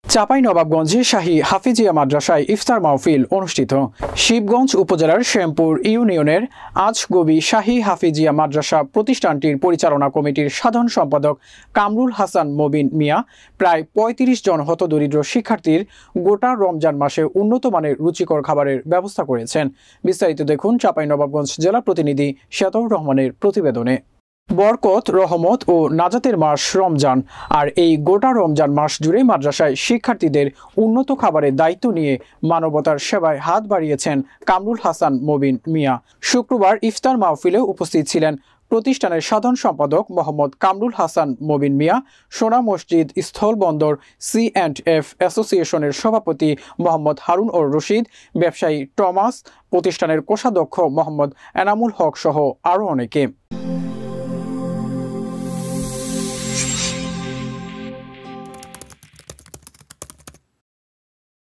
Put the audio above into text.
চাঁপাইনবাবগঞ্জে শাহী হাফিজিয়া মাদ্রাসায় ইফতার মাহফিল অনুষ্ঠিত। শিবগঞ্জ উপজেলার শ্যামপুর ইউনিয়নের আজগবি শাহী হাফিজিয়া মাদ্রাসা প্রতিষ্ঠানটির পরিচালনা কমিটির সাধারণ সম্পাদক কামরুল হাসান মবিন মিয়া প্রায় ৩৫ জন হতদরিদ্র শিক্ষার্থীর গোটা রমজান মাসে উন্নত মানের রুচিকর খাবারের ব্যবস্থা করেছেন। বিস্তারিত দেখুন চাঁপাইনবাবগঞ্জ জেলা প্রতিনিধি শিয়াতুর রহমানের প্রতিবেদনে। বরকত, রহমত ও নাজাতের মাস রমজান, আর এই গোটা রমজান মাস জুড়ে মাদ্রাসায় শিক্ষার্থীদের উন্নত খাবারের দায়িত্ব নিয়ে মানবতার সেবায় হাত বাড়িয়েছেন কামরুল হাসান মবিন মিয়া। শুক্রবার ইফতার মাহফিলে উপস্থিত ছিলেন প্রতিষ্ঠানের সাধারণ সম্পাদক মোহাম্মদ কামরুল হাসান মবিন মিয়া, সোনা মসজিদ স্থলবন্দর C&F অ্যাসোসিয়েশনের সভাপতি মোহাম্মদ হারুন ও রশিদ, ব্যবসায়ী টমাস, প্রতিষ্ঠানের কোষাধ্যক্ষ মোহাম্মদ এনামুল হক সহ আরও অনেকে।